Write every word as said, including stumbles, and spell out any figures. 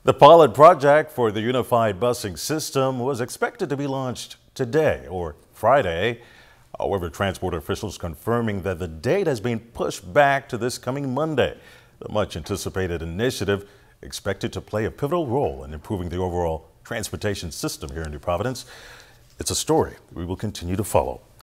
The pilot project for the unified busing system was expected to be launched today or Friday. However, transport officials confirming that the date has been pushed back to this coming Monday. The much anticipated initiative expected to play a pivotal role in improving the overall transportation system here in New Providence. It's a story we will continue to follow.